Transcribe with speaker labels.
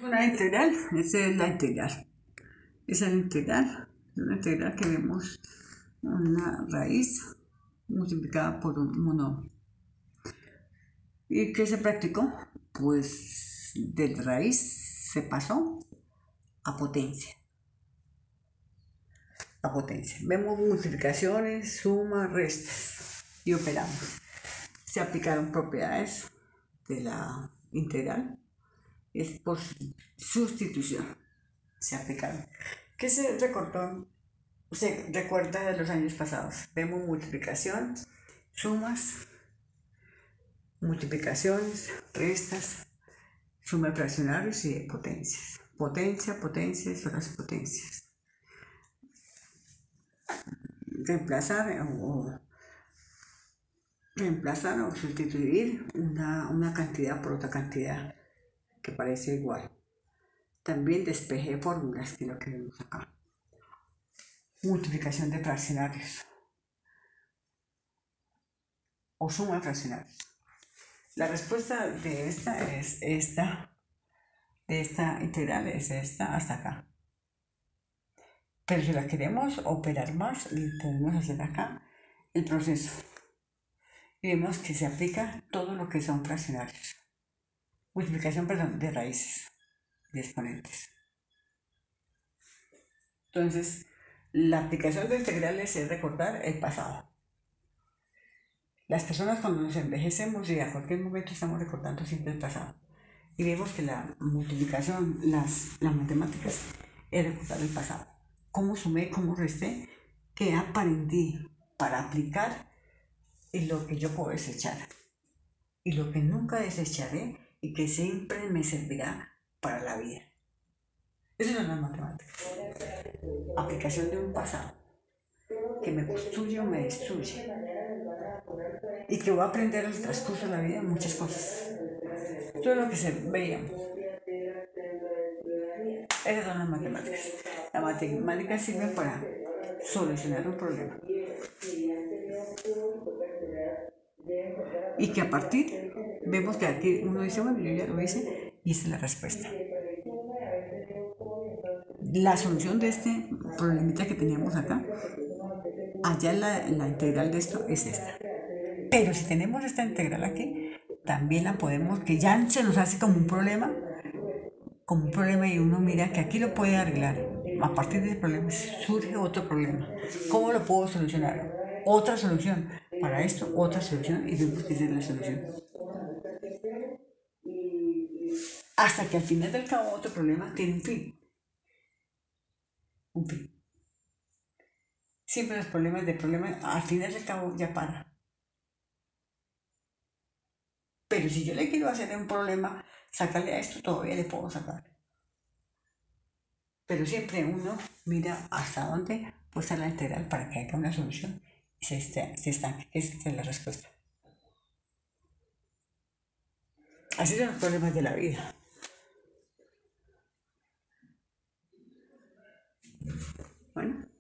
Speaker 1: Una integral, esa es la integral. Esa es la integral, una integral que vemos una raíz multiplicada por un monomio. ¿Y qué se practicó? Pues de raíz se pasó a potencia. A potencia. Vemos multiplicaciones, sumas, restas y operamos. Se aplicaron propiedades de la integral. Es por sustitución. Se aplicaron. ¿Qué se recortó? Se recuerda de los años pasados. Vemos multiplicación, sumas, multiplicaciones, restas, sumas fraccionarios y de potencias. Potencia, potencias son las potencias. Reemplazar o sustituir una cantidad por otra cantidad que parece igual. También despeje fórmulas, que es lo que vemos acá. Multiplicación de fraccionarios o suma de fraccionarios. La respuesta de esta es esta, de esta integral es esta hasta acá. Pero si la queremos operar más, podemos hacer acá el proceso. Y vemos que se aplica todo lo que son fraccionarios. Multiplicación, perdón, de raíces, de exponentes. Entonces, la aplicación de integrales es recordar el pasado. Las personas cuando nos envejecemos y a cualquier momento estamos recordando siempre el pasado. Y vemos que la multiplicación, las matemáticas, es recordar el pasado. Cómo sumé, cómo resté, qué aprendí para aplicar y lo que yo puedo desechar. Y lo que nunca desecharé y que siempre me servirá para la vida. Eso son las matemáticas. Aplicación de un pasado que me construye o me destruye. Y que voy a aprender en el transcurso de la vida muchas cosas. Todo lo que se veíamos. Esas son las matemáticas. Las matemáticas sirven para solucionar un problema. Y que a partir, vemos que aquí uno dice, bueno, yo ya lo hice, y esta es la respuesta. La solución de este problemita que teníamos acá, allá la integral de esto es esta. Pero si tenemos esta integral aquí, también la podemos, que ya se nos hace como un problema y uno mira que aquí lo puede arreglar. A partir de ese problema surge otro problema. ¿Cómo lo puedo solucionar? Otra solución. Para esto, otra solución y vemos que esa es la solución. Hasta que al final del cabo otro problema tiene un fin. Un fin. Siempre los problemas al final del cabo ya para. Pero si yo le quiero hacer un problema, sacarle a esto, todavía le puedo sacar. Pero siempre uno mira hasta dónde puede estar la integral para que haya una solución y se estanque. Esa es la respuesta. Así son los problemas de la vida. Bueno.